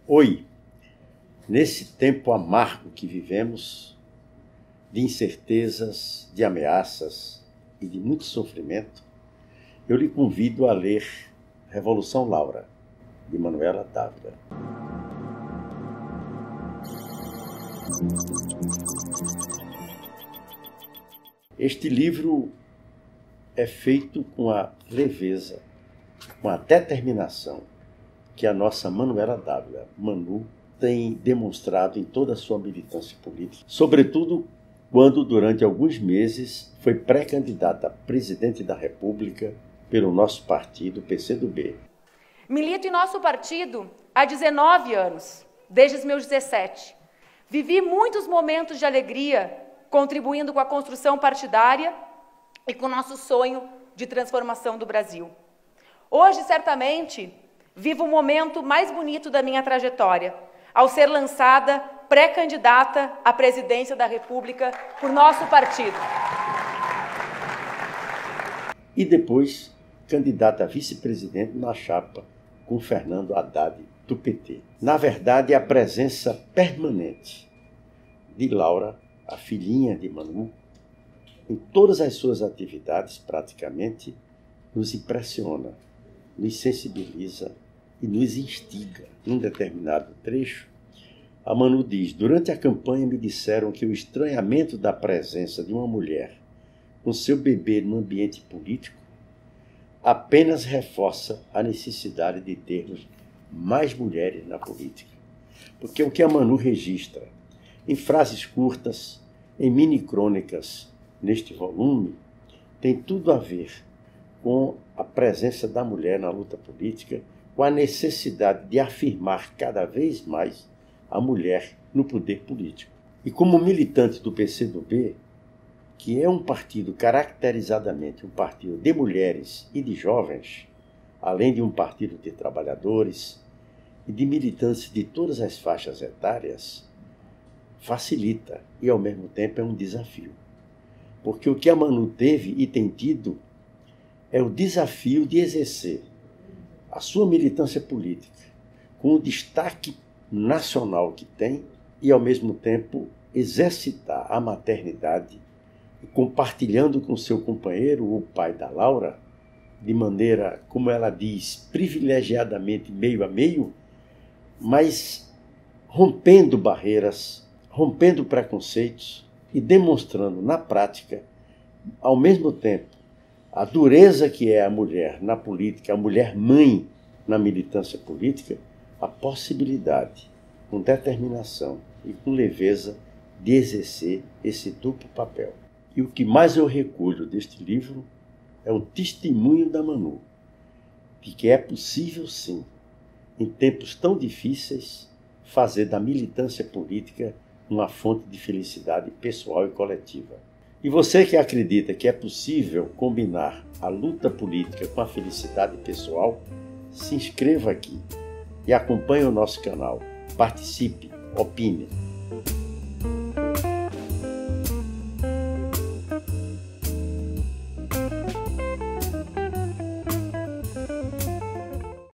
Oi, nesse tempo amargo que vivemos, de incertezas, de ameaças e de muito sofrimento, eu lhe convido a ler Revolução Laura, de Manuela Dávila. Este livro é feito com a leveza, com a determinação que a nossa Manuela Dávila, Manu, tem demonstrado em toda a sua militância política, sobretudo quando, durante alguns meses, foi pré-candidata a presidente da República pelo nosso partido, PCdoB. Milito em nosso partido há 19 anos, desde os meus 17. Vivi muitos momentos de alegria, contribuindo com a construção partidária e com o nosso sonho de transformação do Brasil. Hoje, certamente, vivo o momento mais bonito da minha trajetória, ao ser lançada pré-candidata à presidência da República por nosso partido. E depois, candidata a vice-presidente na chapa com Fernando Haddad, do PT. Na verdade, a presença permanente de Laura, a filhinha de Manu, em todas as suas atividades, praticamente, nos impressiona, nos sensibiliza e nos instiga. Num determinado trecho, a Manu diz: durante a campanha me disseram que o estranhamento da presença de uma mulher com seu bebê no ambiente político apenas reforça a necessidade de termos mais mulheres na política. Porque o que a Manu registra em frases curtas, em mini-crônicas neste volume, tem tudo a ver com a presença da mulher na luta política, com a necessidade de afirmar cada vez mais a mulher no poder político. E como militante do PCdoB, que é um partido caracterizadamente um partido de mulheres e de jovens, além de um partido de trabalhadores e de militantes de todas as faixas etárias, facilita e ao mesmo tempo é um desafio. Porque o que a Manu teve e tem tido é o desafio de exercer a sua militância política com o destaque nacional que tem e, ao mesmo tempo, exercitar a maternidade, compartilhando com seu companheiro, o pai da Laura, de maneira, como ela diz, privilegiadamente meio a meio, mas rompendo barreiras, rompendo preconceitos e demonstrando na prática, ao mesmo tempo, a dureza que é a mulher na política, a mulher mãe na militância política, a possibilidade, com determinação e com leveza, de exercer esse duplo papel. E o que mais eu recolho deste livro é o testemunho da Manu, de que é possível, sim, em tempos tão difíceis, fazer da militância política uma fonte de felicidade pessoal e coletiva. E você que acredita que é possível combinar a luta política com a felicidade pessoal, se inscreva aqui e acompanhe o nosso canal. Participe, opine.